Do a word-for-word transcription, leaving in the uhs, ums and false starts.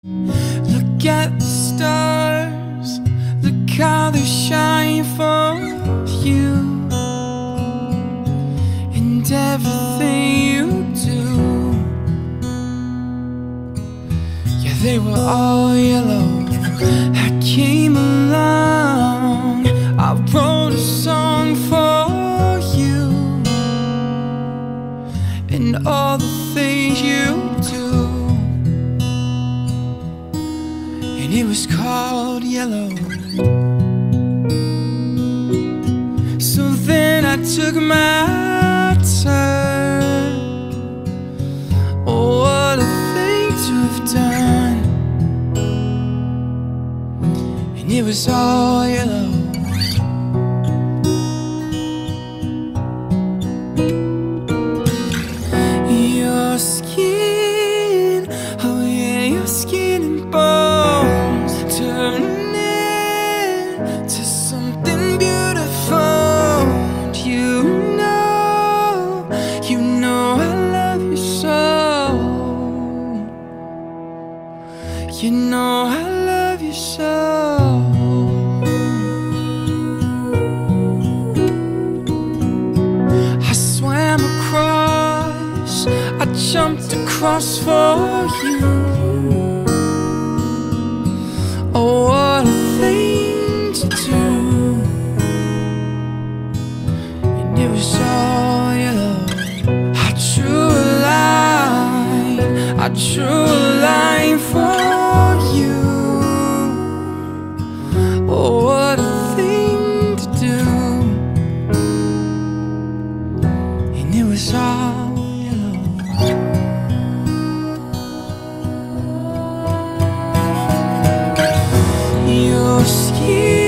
Look at the stars, look how they shine for you, and everything you do. Yeah, they were all yellow. I came along, I wrote a song for you, and all the things you do. And it was called Yellow. So then I took my turn. Oh, what a thing to have done. And it was all yellow. Your skin, oh yeah, your skin and bones turning into something beautiful. You know, you know I love you so. You know I love you so. I swam across, I jumped across for you. Oh, what a thing to do. And it was all yellow. I drew a line, I drew a line for you. Oh, what a thing to do. And it was all yellow. Your skin